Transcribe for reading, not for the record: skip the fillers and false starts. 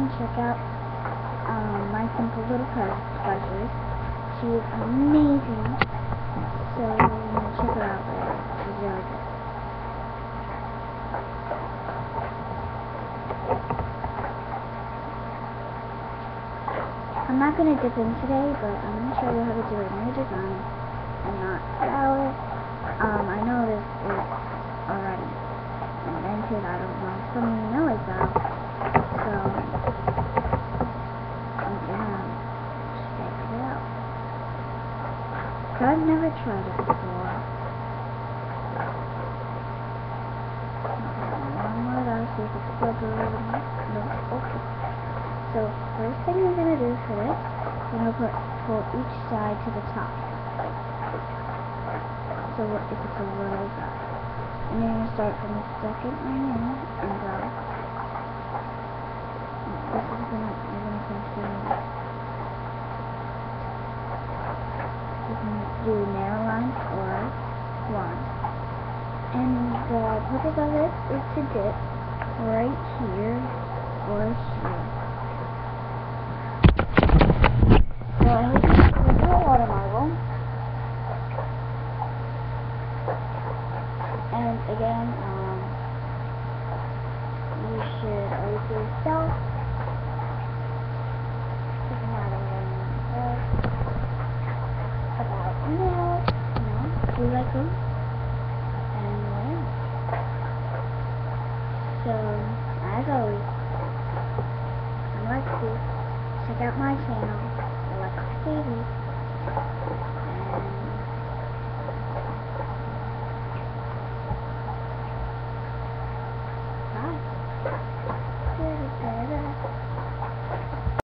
again, check out My Simple Little Pleasures. She is amazing, so check her out there. She's really good. I'm not going to dip in today, but I'm going to show you how to do a new design and not flower. I know this is already invented. I don't know. Some of you know it though. So I'm gonna check it out. So I've never tried it before. One more though, see if it's still good. No, okay. So first thing you're gonna do for this, you're gonna pull each side to the top. So if it's a little guy. And you're going to start from the second line in and go. This is you're going to continue. You can do narrow lines or lines. And the purpose of it is to dip right here or here. So I hope you can do a water marble. And again, you should always do yourself. Doesn't matter about nails, do like them, and whatever. So, as always, I'm Lexi. Check out my channel, Alexis TV.